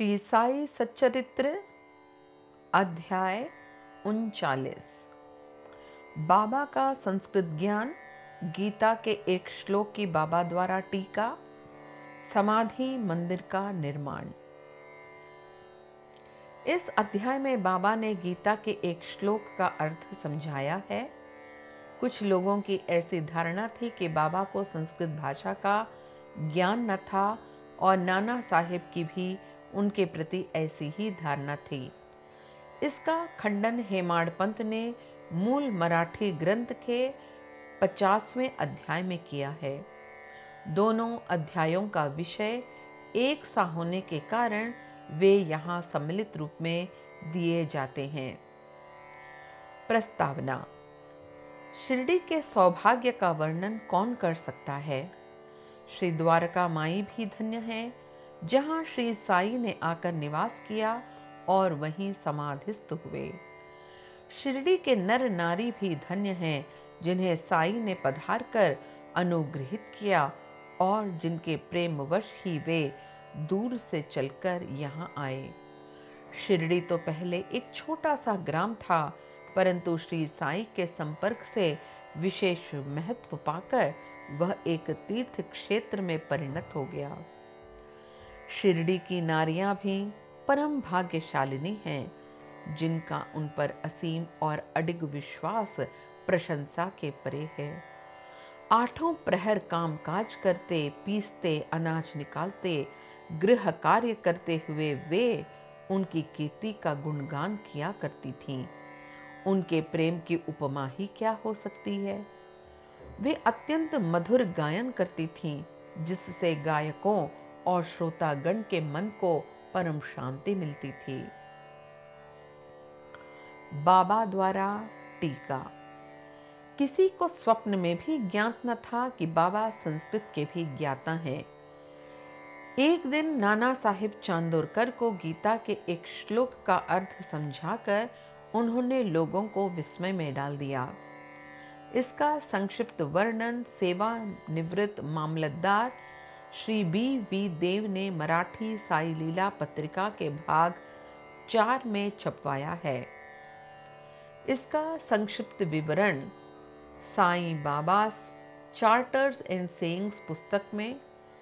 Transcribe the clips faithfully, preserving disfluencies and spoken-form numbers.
श्री साई सच्चरित्र अध्याय उनचालीस। बाबा का संस्कृत ज्ञान, गीता के एक श्लोक की बाबा द्वारा टीका, समाधि मंदिर का निर्माण। इस अध्याय में बाबा ने गीता के एक श्लोक का अर्थ समझाया है। कुछ लोगों की ऐसी धारणा थी कि बाबा को संस्कृत भाषा का ज्ञान न था और नाना साहेब की भी उनके प्रति ऐसी ही धारणा थी। इसका खंडन हेमाड पंत ने मूल मराठी ग्रंथ के पचासवें अध्याय में किया है। दोनों अध्यायों का विषय एक सा होने के कारण वे यहाँ सम्मिलित रूप में दिए जाते हैं। प्रस्तावना। शिरडी के सौभाग्य का वर्णन कौन कर सकता है। श्री द्वारका माई भी धन्य है, जहां श्री साई ने आकर निवास किया और वहीं समाधिस्थ हुए। शिरडी के नर नारी भी धन्य हैं, जिन्हें साई ने पधार कर अनुग्रहित किया और जिनके प्रेमवश ही वे दूर से चलकर यहाँ आए। शिरडी तो पहले एक छोटा सा ग्राम था, परंतु श्री साई के संपर्क से विशेष महत्व पाकर वह एक तीर्थ क्षेत्र में परिणत हो गया। शिरडी की नारियां भी परम भाग्यशालिनी हैं, जिनका उन पर असीम और अडिग विश्वास प्रशंसा के परे है। आठों प्रहर काम काज करते, पीसते, अनाज निकालते, गृह कार्य करते हुए वे उनकी कीर्ति का गुणगान किया करती थीं। उनके प्रेम की उपमा ही क्या हो सकती है। वे अत्यंत मधुर गायन करती थीं, जिससे गायकों और श्रोतागण के मन को परम शांति मिलती थी। बाबा द्वारा टीका। किसी को स्वप्न में भी ज्ञात न था कि बाबा संस्कृत के भी ज्ञाता हैं। एक दिन नाना साहिब चांदोरकर को गीता के एक श्लोक का अर्थ समझाकर उन्होंने लोगों को विस्मय में डाल दिया। इसका संक्षिप्त वर्णन सेवा निवृत्त मामलतदार श्री बी वी देव ने मराठी साई लीला पत्रिका के भाग चार में छपवाया है। इसका संक्षिप्त विवरण Sai Baba's charters and sayings पुस्तक में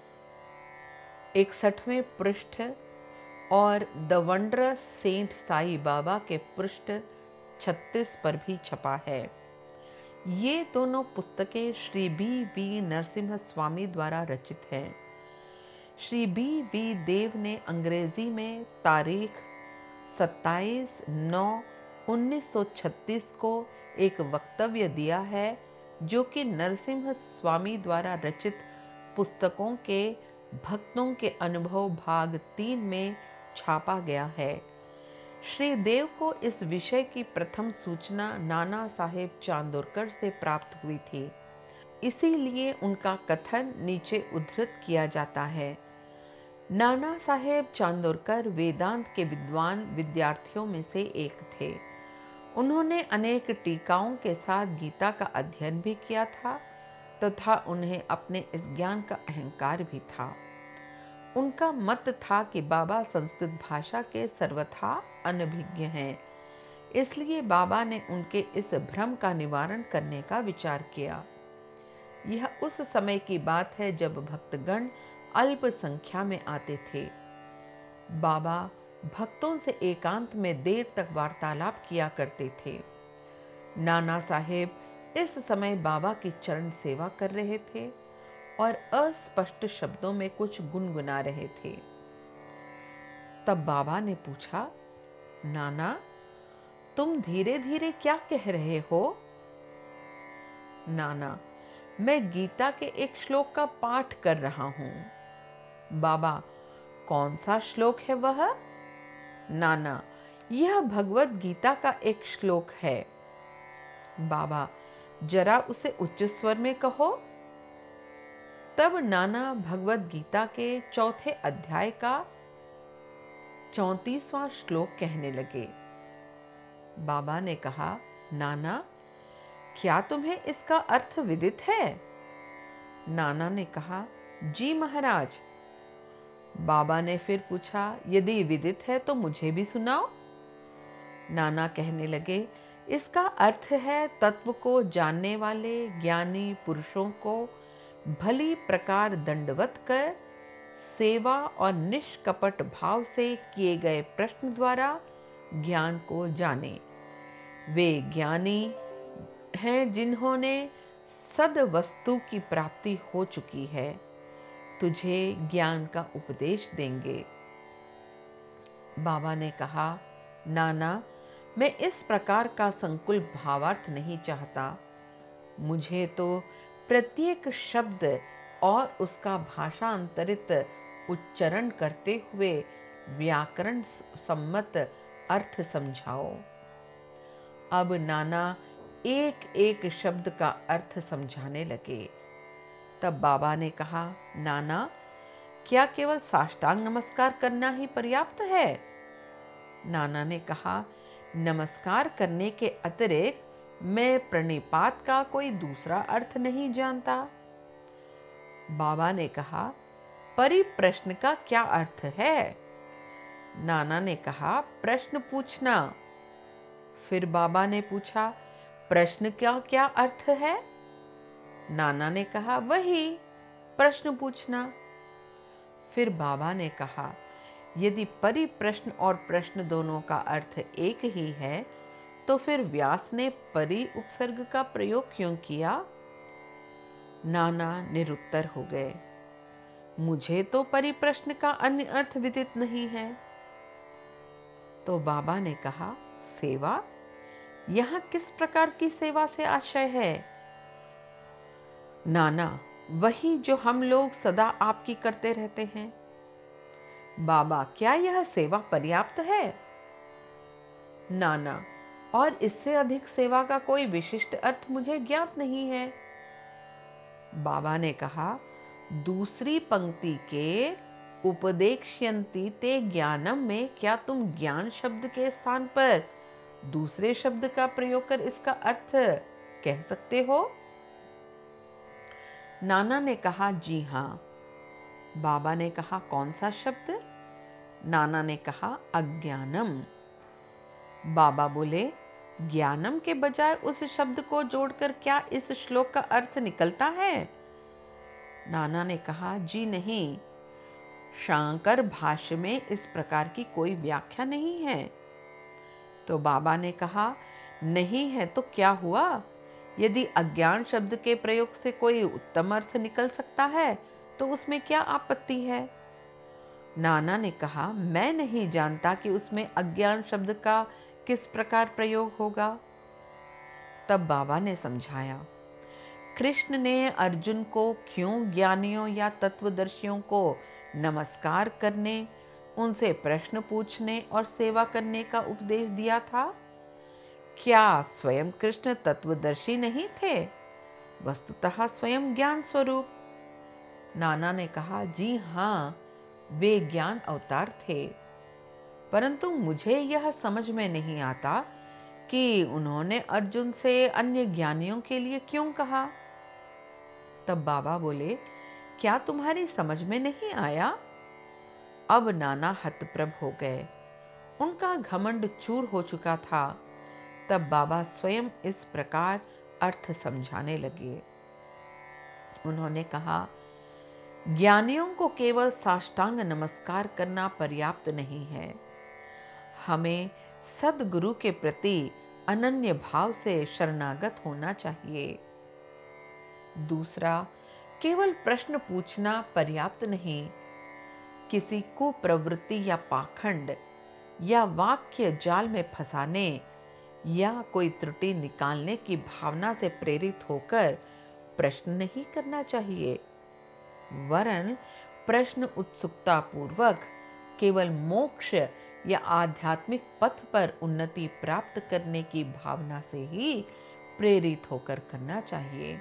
इकसठवें पृष्ठ और the wondrous saint Sai Baba के पृष्ठ छत्तीस पर भी छपा है। ये दोनों पुस्तकें श्री बी वी नरसिम्हा स्वामी द्वारा रचित हैं। श्री बी वी देव ने अंग्रेजी में तारीख सत्ताईस नौ उन्नीस सौ छत्तीस को एक वक्तव्य दिया है, जो कि नरसिम्हा स्वामी द्वारा रचित पुस्तकों के भक्तों के अनुभव भाग तीन में छापा गया है। श्री देव को इस विषय की प्रथम सूचना नाना साहेब चांदोरकर से प्राप्त हुई थी, इसीलिए उनका कथन नीचे उद्धृत किया जाता है। नाना साहेब चांदोरकर वेदांत के विद्वान विद्यार्थियों में से एक थे। उन्होंने अनेक टीकाओं के साथ गीता का अध्ययन भी किया था तथा उन्हें अपने इस ज्ञान का अहंकार भी था। उनका मत था कि बाबा संस्कृत भाषा के सर्वथा अनभिज्ञ हैं, इसलिए बाबा ने उनके इस भ्रम का निवारण करने का विचार किया। यह उस समय की बात है जब भक्तगण अल्प संख्या में आते थे। बाबा भक्तों से एकांत में देर तक वार्तालाप किया करते थे। नाना साहेब इस समय बाबा की चरण सेवा कर रहे थे और अस्पष्ट शब्दों में कुछ गुनगुना रहे थे। तब बाबा ने पूछा, नाना, तुम धीरे धीरे क्या कह रहे हो? नाना, मैं गीता के एक श्लोक का पाठ कर रहा हूं। बाबा, कौन सा श्लोक है वह? नाना, यह भगवत गीता का एक श्लोक है। बाबा, जरा उसे उच्च स्वर में कहो। तब नाना भगवत गीता के चौथे अध्याय का चौंतीसवां श्लोक कहने लगे। बाबा ने कहा, नाना, क्या तुम्हें इसका अर्थ विदित है? नाना ने कहा, जी महाराज। बाबा ने फिर पूछा, यदि विदित है तो मुझे भी सुनाओ। नाना कहने लगे, इसका अर्थ है तत्व को जानने वाले ज्ञानी पुरुषों को भली प्रकार दंडवत कर सेवा और निष्कपट भाव से किए गए प्रश्न द्वारा ज्ञान को जाने। वे ज्ञानी हैं जिन्होंने सद वस्तु की प्राप्ति हो चुकी है, तुझे ज्ञान का उपदेश देंगे। बाबा ने कहा, नाना, मैं इस प्रकार का संकुल भावार्थ नहीं चाहता। मुझे तो प्रत्येक शब्द और उसका भाषांतरित उच्चारण करते हुए व्याकरण सम्मत अर्थ समझाओ। अब नाना एक एक शब्द का अर्थ समझाने लगे। तब बाबा ने कहा, नाना, क्या केवल साष्टांग नमस्कार करना ही पर्याप्त है? नाना ने कहा, नमस्कार करने के अतिरिक्त मैं प्रणिपात का कोई दूसरा अर्थ नहीं जानता। बाबा ने कहा, परिप्रश्न का क्या अर्थ है? नाना ने कहा, प्रश्न पूछना। फिर बाबा ने पूछा, प्रश्न का क्या अर्थ है? नाना ने कहा, वही प्रश्न पूछना। फिर बाबा ने कहा, यदि परिप्रश्न और प्रश्न दोनों का अर्थ एक ही है, तो फिर व्यास ने परि उपसर्ग का प्रयोग क्यों किया? नाना निरुत्तर हो गए। मुझे तो परिप्रश्न का अन्य अर्थ विदित नहीं है। तो बाबा ने कहा, सेवा? यहां किस प्रकार की सेवा से आशय है? नाना, वही जो हम लोग सदा आपकी करते रहते हैं। बाबा, क्या यह सेवा पर्याप्त है? नाना, और इससे अधिक सेवा का कोई विशिष्ट अर्थ मुझे ज्ञात नहीं है। बाबा ने कहा, दूसरी पंक्ति के उपदेक्ष्यन्ति ते ज्ञानम में क्या तुम ज्ञान शब्द के स्थान पर दूसरे शब्द का प्रयोग कर इसका अर्थ कह सकते हो? नाना ने कहा, जी हां। बाबा ने कहा, कौन सा शब्द? नाना ने कहा, अज्ञानम। बाबा बोले, ज्ञानम के बजाय उस शब्द को जोड़कर क्या इस श्लोक का अर्थ निकलता है? नाना ने कहा, जी नहीं, शांकर भाष्य में इस प्रकार की कोई व्याख्या नहीं है। तो बाबा ने कहा, नहीं है तो क्या हुआ? यदि अज्ञान शब्द के प्रयोग से कोई उत्तम अर्थ निकल सकता है तो उसमें क्या आपत्ति है? नाना ने कहा, मैं नहीं जानता कि उसमें अज्ञान शब्द का किस प्रकार प्रयोग होगा। तब बाबा ने समझाया, कृष्ण ने अर्जुन को क्यों ज्ञानियों या तत्वदर्शियों को नमस्कार करने, उनसे प्रश्न पूछने और सेवा करने का उपदेश दिया था? क्या स्वयं कृष्ण तत्वदर्शी नहीं थे? वस्तुतः स्वयं ज्ञान स्वरूप। नाना ने कहा, जी हां, वे ज्ञान अवतार थे, परंतु मुझे यह समझ में नहीं आता कि उन्होंने अर्जुन से अन्य ज्ञानियों के लिए क्यों कहा। तब बाबा बोले, क्या तुम्हारी समझ में नहीं आया? अब नाना हतप्रभ हो गए। उनका घमंड चूर हो चुका था। तब बाबा स्वयं इस प्रकार अर्थ समझाने लगे। उन्होंने कहा, ज्ञानियों को केवल साष्टांग नमस्कार करना पर्याप्त नहीं है। हमें सद्गुरु के प्रति अनन्य भाव से शरणागत होना चाहिए। दूसरा, केवल प्रश्न पूछना पर्याप्त नहीं। किसी कुप्रवृत्ति या पाखंड या वाक्य जाल में फंसाने या कोई त्रुटि निकालने की भावना से प्रेरित होकर प्रश्न नहीं करना चाहिए, वरन प्रश्न उत्सुकता पूर्वक केवल मोक्ष या आध्यात्मिक पथ पर उन्नति प्राप्त करने की भावना से ही प्रेरित होकर करना चाहिए।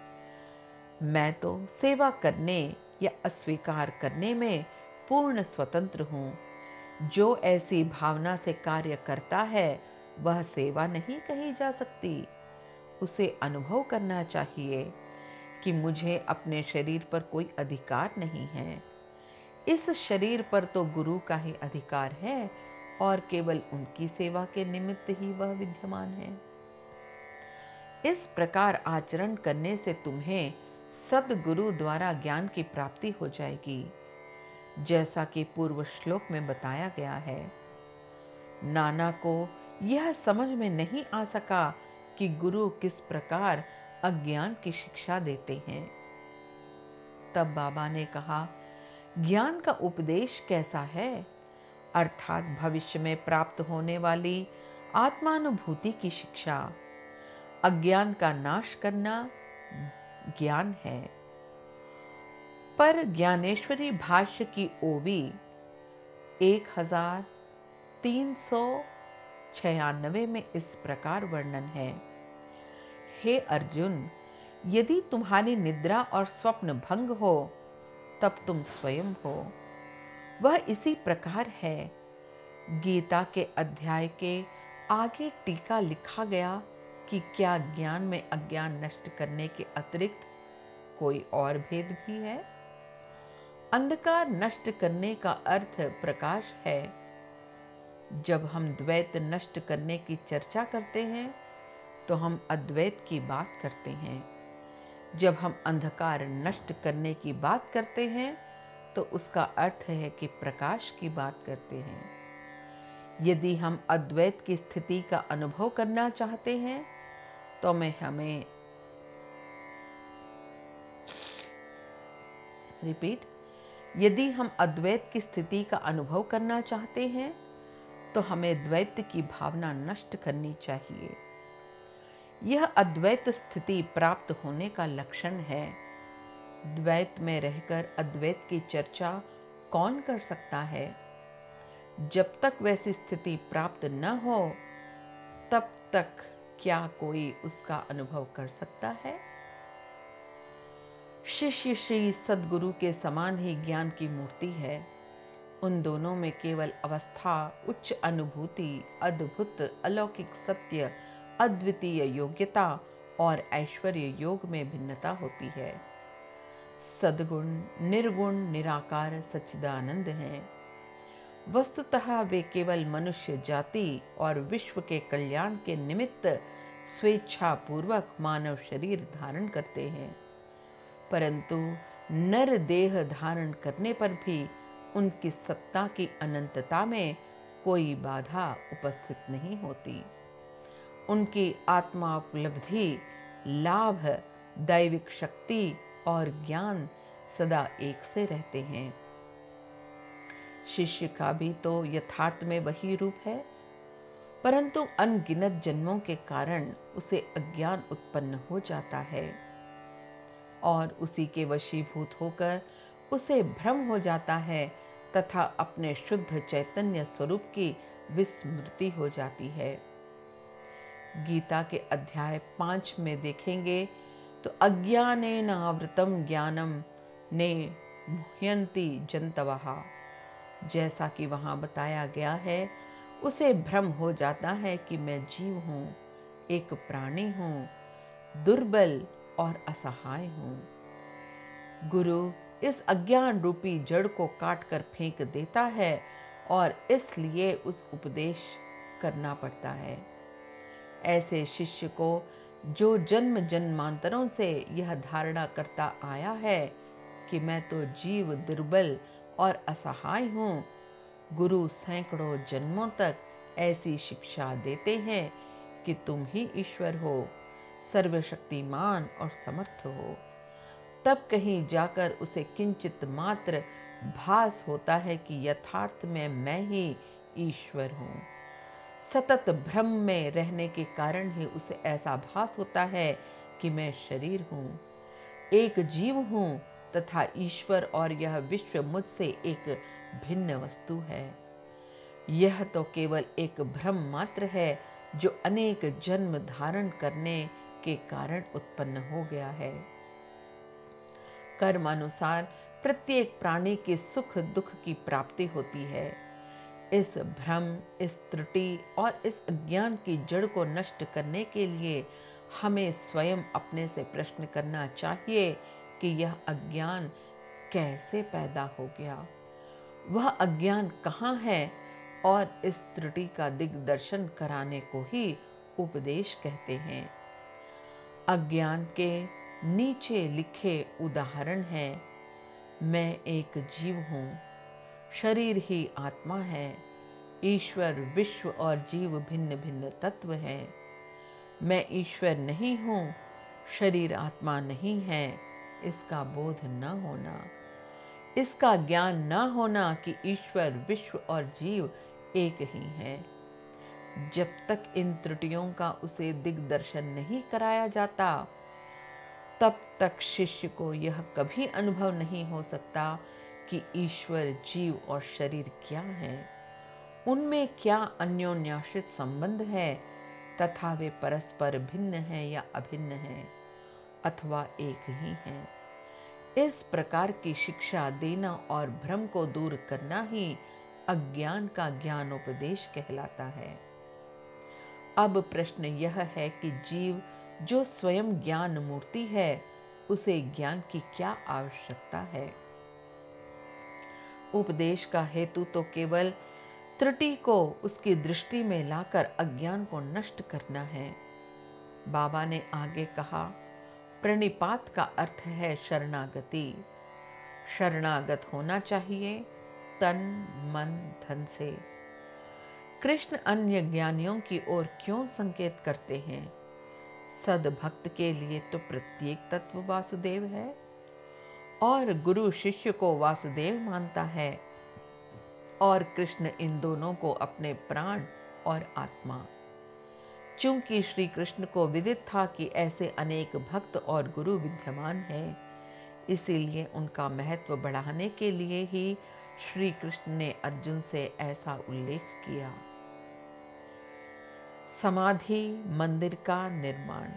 मैं तो सेवा करने या अस्वीकार करने में पूर्ण स्वतंत्र हूं। जो ऐसी भावना से कार्य करता है वह सेवा नहीं कही जा सकती। उसे अनुभव करना चाहिए कि मुझे अपने शरीर पर कोई अधिकार नहीं है। इस शरीर पर तो गुरु का ही अधिकार है और केवल उनकी सेवा के निमित्त ही वह विद्यमान है। इस प्रकार आचरण करने से तुम्हें सद्गुरु द्वारा ज्ञान की प्राप्ति हो जाएगी, जैसा कि पूर्व श्लोक में बताया गया है। नाना को यह समझ में नहीं आ सका कि गुरु किस प्रकार अज्ञान की शिक्षा देते हैं। तब बाबा ने कहा, ज्ञान का उपदेश कैसा है, अर्थात भविष्य में प्राप्त होने वाली आत्मानुभूति की शिक्षा। अज्ञान का नाश करना ज्ञान है। पर ज्ञानेश्वरी भाष्य की ओवी एक हजार तीन सौ छियानवे में इस प्रकार वर्णन है। हे अर्जुन, यदि तुम्हारी निद्रा और स्वप्न भंग हो तब तुम स्वयं हो। वह इसी प्रकार है। गीता के अध्याय के आगे टीका लिखा गया कि क्या ज्ञान में अज्ञान नष्ट करने के अतिरिक्त कोई और भेद भी है। अंधकार नष्ट करने का अर्थ प्रकाश है। जब हम द्वैत नष्ट करने की चर्चा करते हैं तो हम अद्वैत की बात करते हैं। जब हम अंधकार नष्ट करने की बात करते हैं तो उसका अर्थ है कि प्रकाश की बात करते हैं। यदि हम अद्वैत की स्थिति का अनुभव करना चाहते हैं तो मैं हमें रिपीट यदि हम अद्वैत की स्थिति का अनुभव करना चाहते हैं तो हमें द्वैत की भावना नष्ट करनी चाहिए। यह अद्वैत स्थिति प्राप्त होने का लक्षण है। द्वैत में रहकर अद्वैत की चर्चा कौन कर सकता है। जब तक वैसी स्थिति प्राप्त न हो तब तक क्या कोई उसका अनुभव कर सकता है। शिष्य श्री सद्गुरु के समान ही ज्ञान की मूर्ति है। उन दोनों में केवल अवस्था, उच्च अनुभूति, अद्भुत अलौकिक सत्य, अद्वितीय योग्यता और ऐश्वर्य योग में भिन्नता होती है। सद्गुण निर्गुण निराकार सच्चिदानंद हैं। वस्तुतः वे केवल मनुष्य जाति और विश्व के कल्याण के निमित्त स्वेच्छा पूर्वक मानव शरीर धारण करते हैं, परंतु नर देह धारण करने पर भी उनकी सत्ता की अनंतता में कोई बाधा उपस्थित नहीं होती। उनकी आत्मा उपलब्धि, लाभ, दैविक शक्ति और ज्ञान सदा एक से रहते हैं। शिष्य का भी तो यथार्थ में वही रूप है, परंतु अनगिनत जन्मों के कारण उसे अज्ञान उत्पन्न हो जाता है और उसी के वशीभूत होकर उसे भ्रम हो जाता है तथा अपने शुद्ध चैतन्य स्वरूप की विस्मृति हो जाती है। गीता के अध्याय पांच में देखेंगे तो अज्ञानेन आवृतम ज्ञानम ने मुह्यन्ति जन्तवः, जैसा कि वहां बताया गया है, उसे भ्रम हो जाता है कि मैं जीव हूं, एक प्राणी हूं, दुर्बल और असहाय हूं। गुरु इस अज्ञान रूपी जड़ को काट कर फेंक देता है और इसलिए उस उपदेश करना पड़ता है। ऐसे शिष्य को जो जन्म जन्मांतरों से यह धारणा करता आया है कि मैं तो जीव, दुर्बल और असहाय हूं, गुरु सैकड़ों जन्मों तक ऐसी शिक्षा देते हैं कि तुम ही ईश्वर हो, सर्वशक्तिमान और समर्थ हो। तब कहीं जाकर उसे किंचित मात्र भास होता है कि यथार्थ में मैं ही ईश्वर हूं। सतत भ्रम में रहने के कारण ही उसे ऐसा भास होता है कि मैं शरीर हूं, एक जीव हूं तथा ईश्वर और यह विश्व मुझसे एक भिन्न वस्तु है। यह तो केवल एक भ्रम मात्र है जो अनेक जन्म धारण करने के कारण उत्पन्न हो गया है। कर्मानुसार प्रत्येक प्राणी के सुख दुख की प्राप्ति होती है। इस भ्रम, इस त्रुटि और इस अज्ञान की जड़ को नष्ट करने के लिए हमें स्वयं अपने से प्रश्न करना चाहिए कि यह अज्ञान कैसे पैदा हो गया, वह अज्ञान कहाँ है, और इस त्रुटि का दिग्दर्शन कराने को ही उपदेश कहते हैं। अज्ञान के नीचे लिखे उदाहरण है, मैं एक जीव हूँ, शरीर ही आत्मा है, ईश्वर विश्व और जीव भिन्न भिन्न तत्व हैं। मैं ईश्वर नहीं हूँ, शरीर आत्मा नहीं है, इसका बोध न होना, इसका ज्ञान न होना कि ईश्वर विश्व और जीव एक ही हैं। जब तक इन त्रुटियों का उसे दिग्दर्शन नहीं कराया जाता, तब तक शिष्य को यह कभी अनुभव नहीं हो सकता कि ईश्वर, जीव और शरीर क्या है, उनमें क्या अन्योन्याश्रित संबंध है तथा वे परस्पर भिन्न हैं या अभिन्न हैं अथवा एक ही हैं। इस प्रकार की शिक्षा देना और भ्रम को दूर करना ही अज्ञान का ज्ञानोपदेश कहलाता है। अब प्रश्न यह है कि जीव जो स्वयं ज्ञान मूर्ति है, उसे ज्ञान की क्या आवश्यकता है? उपदेश का हेतु तो केवल त्रुटि को उसकी दृष्टि में लाकर अज्ञान को नष्ट करना है। बाबा ने आगे कहा, प्रणिपात का अर्थ है शरणागति। शरणागत होना चाहिए तन मन धन से। कृष्ण अन्य ज्ञानियों की ओर क्यों संकेत करते हैं? सद्भक्त के लिए तो प्रत्येक तत्व वासुदेव है और गुरु शिष्य को वासुदेव मानता है, और कृष्ण इन दोनों को अपने प्राण और आत्मा। चूंकि श्री कृष्ण को विदित था कि ऐसे अनेक भक्त और गुरु विद्यमान हैं, इसीलिए उनका महत्व बढ़ाने के लिए ही श्री कृष्ण ने अर्जुन से ऐसा उल्लेख किया। समाधि मंदिर का निर्माण।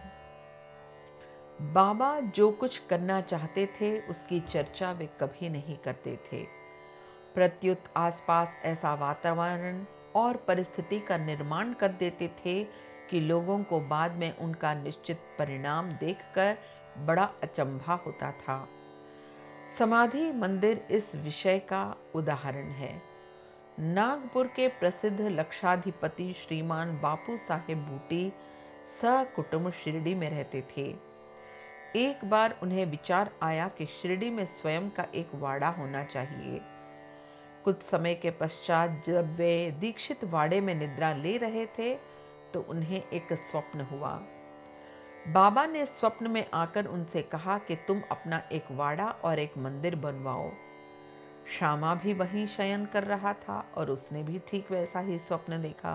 बाबा जो कुछ करना चाहते थे उसकी चर्चा वे कभी नहीं करते थे। प्रत्युत आसपास ऐसा वातावरण और परिस्थिति का निर्माण कर देते थे कि लोगों को बाद में उनका निश्चित परिणाम देखकर बड़ा अचंभा होता था। समाधि मंदिर इस विषय का उदाहरण है। नागपुर के प्रसिद्ध लक्षाधिपति श्रीमान बापू साहेब बूटी सकुटुंब शिरडी में रहते थे। एक बार उन्हें विचार आया कि शिरडी में स्वयं का एक वाड़ा होना चाहिए। कुछ समय के पश्चात जब वे दीक्षित वाड़े में निद्रा ले रहे थे तो उन्हें एक स्वप्न हुआ। बाबा ने स्वप्न में आकर उनसे कहा कि तुम अपना एक वाड़ा और एक मंदिर बनवाओ। श्यामा भी वहीं शयन कर रहा था और उसने भी ठीक वैसा ही स्वप्न देखा।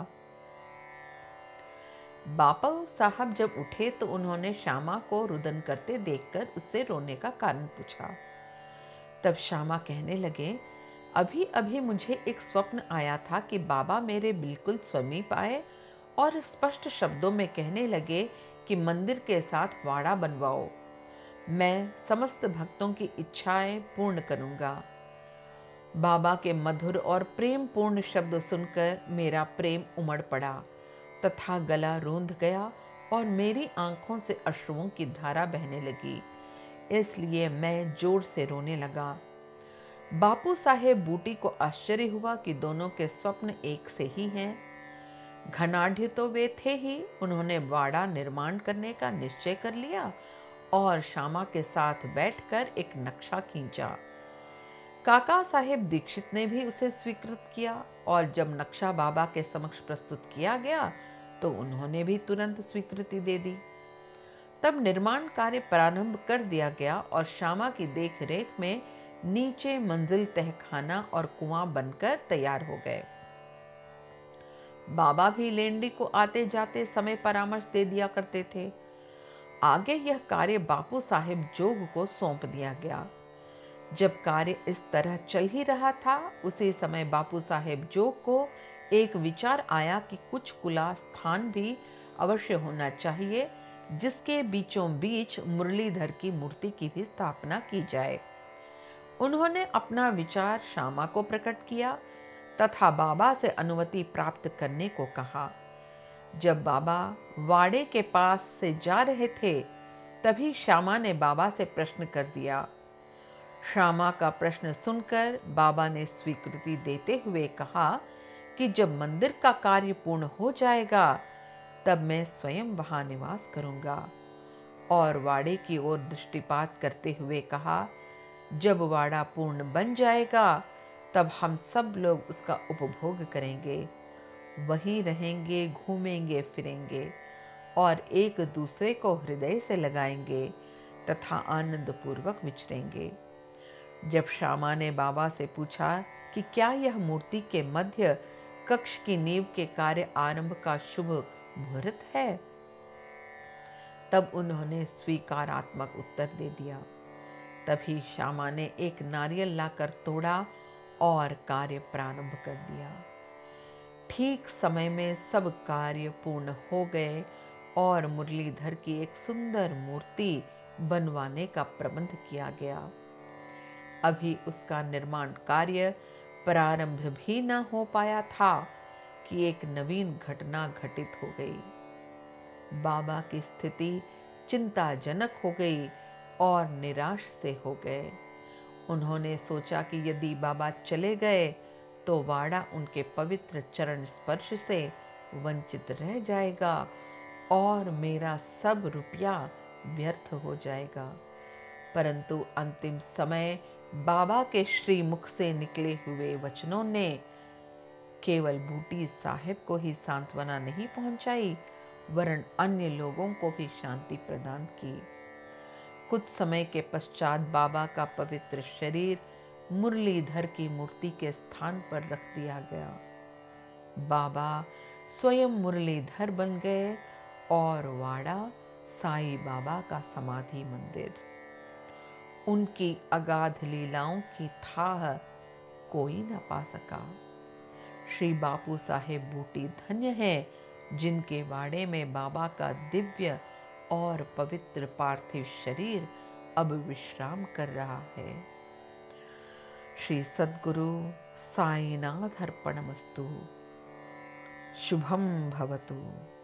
बापू साहब जब उठे तो उन्होंने श्यामा को रुदन करते देखकर उससे रोने का कारण पूछा। तब श्यामा कहने लगे, अभी अभी मुझे एक स्वप्न आया था कि बाबा मेरे बिल्कुल समीप आए और स्पष्ट शब्दों में कहने लगे कि मंदिर के साथ वाड़ा बनवाओ, मैं समस्त भक्तों की इच्छाएं पूर्ण करूंगा। बाबा के मधुर और प्रेम पूर्ण शब्द सुनकर मेरा प्रेम उमड़ पड़ा तथा गला रूंध गया और मेरी आंखों से अश्रुओं की धारा बहने लगी, इसलिए मैं जोर से रोने लगा। बापू साहेब बूटी को आश्चर्य हुआ कि दोनों के स्वप्न एक से ही हैं। घनाढ़ तो वे थे ही, उन्होंने वाड़ा निर्माण करने का निश्चय कर लिया और श्यामा के साथ बैठकर एक नक्शा खींचा। काका साहेब दीक्षित ने भी उसे स्वीकृत किया और जब नक्शा बाबा के समक्ष प्रस्तुत किया गया तो उन्होंने भी तुरंत स्वीकृति दे दी। तब निर्माण कार्य प्रारंभ कर दिया गया और श्यामा की देखरेख में नीचे मंजिल तहखाना और कुआं बनकर तैयार हो गए। बाबा भी लेंडी को आते जाते समय परामर्श दे दिया करते थे। आगे यह कार्य बापू साहेब जोग को सौंप दिया गया। जब कार्य इस तरह चल ही रहा था, उसी समय बापू साहेब जोग को एक विचार आया कि कुछ खुला स्थान भी अवश्य होना चाहिए, जिसके बीचों बीच मुरलीधर की मूर्ति की भी स्थापना की जाए। उन्होंने अपना विचार श्यामा को प्रकट किया तथा बाबा से अनुमति प्राप्त करने को कहा। जब बाबा वाड़े के पास से जा रहे थे, तभी श्यामा ने बाबा से प्रश्न कर दिया, श्यामा का प्रश्न सुनकर बाबा ने स्वीकृति देते हुए कहा कि जब मंदिर का कार्य पूर्ण हो जाएगा तब मैं स्वयं वहां निवास करूंगा। और वाड़े की ओर दृष्टिपात करते हुए कहा, जब वाड़ा पूर्ण बन जाएगा तब हम सब लोग उसका उपभोग करेंगे, वहीं रहेंगे, घूमेंगे फिरेंगे और एक दूसरे को हृदय से लगाएंगे तथा आनंद पूर्वक विचरेंगे। जब श्यामा ने बाबा से पूछा कि क्या यह मूर्ति के मध्य कक्ष की नींव के कार्य आरंभ का शुभ मुहूर्त है, तब उन्होंने स्वीकारात्मक उत्तर दे दिया। तभी श्यामा ने एक नारियल लाकर तोड़ा और कार्य प्रारंभ कर दिया। ठीक समय में सब कार्य पूर्ण हो गए और मुरलीधर की एक सुंदर मूर्ति बनवाने का प्रबंध किया गया। अभी उसका निर्माण कार्य प्रारंभ भी न हो पाया था कि एक नवीन घटना घटित हो गई। बाबा की स्थिति चिंताजनक हो गई और निराश से हो गए। उन्होंने सोचा कि यदि बाबा चले गए तो वाड़ा उनके पवित्र चरण स्पर्श से वंचित रह जाएगा और मेरा सब रुपया व्यर्थ हो जाएगा। परंतु अंतिम समय बाबा के श्रीमुख से निकले हुए वचनों ने केवल बूटी साहिब को ही सांत्वना नहीं पहुंचाई, वरन अन्य लोगों को भी शांति प्रदान की। कुछ समय के पश्चात बाबा का पवित्र शरीर मुरलीधर की मूर्ति के स्थान पर रख दिया गया। बाबा स्वयं मुरलीधर बन गए और वाड़ा साईं बाबा का समाधि मंदिर। उनकी अगाध लीलाओं की थाह कोई न पा सका। श्री बापू साहेब बूटी धन्य है जिनके वाड़े में बाबा का दिव्य और पवित्र पार्थिव शरीर अब विश्राम कर रहा है। श्री सद्गुरु साईनाथ अर्पणमस्तु। शुभम भवतु।